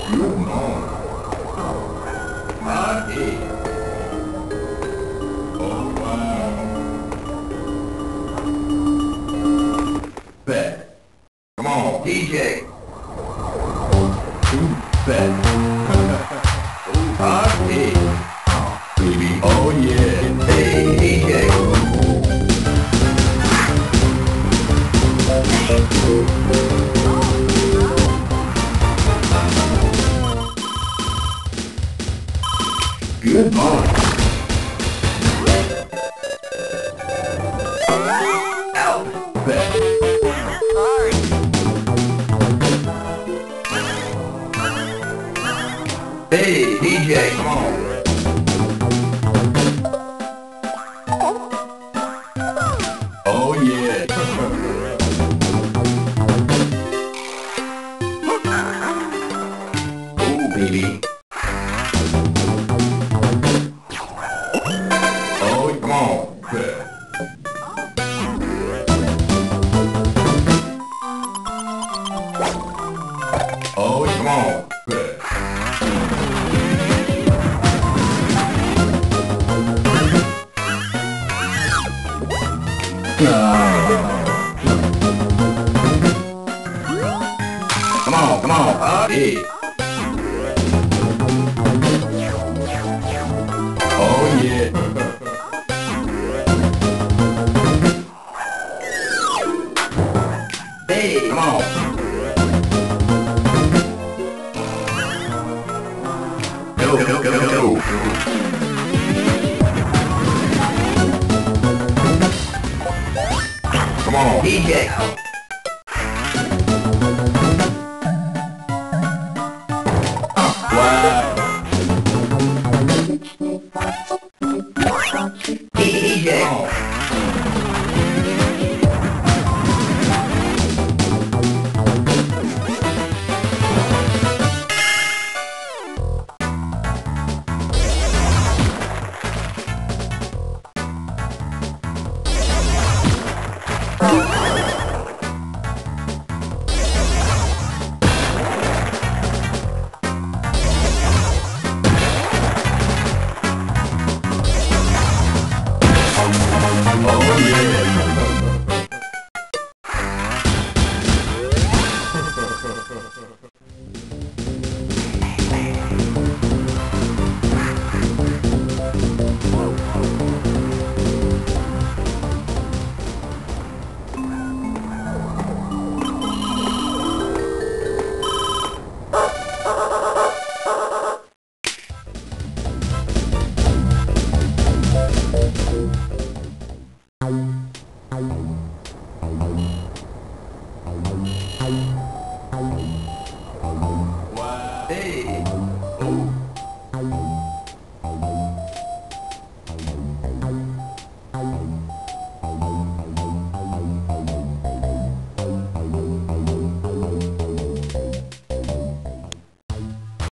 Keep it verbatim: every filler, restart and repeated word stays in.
Party. Oh wow. Bet. Come on, D J. Ooh, bet. Party. Baby. Oh yeah. Hey, D J. Good boy. Out. Bet. Hey, D J, come on. Oh yeah. Oh baby. Oh, come on. Good. Oh, come on. Good. Come on, come on, party. Oh yeah. Hey, come on. Go, go, go, go. Come on, D J. Wow. D J. Oh. Bye.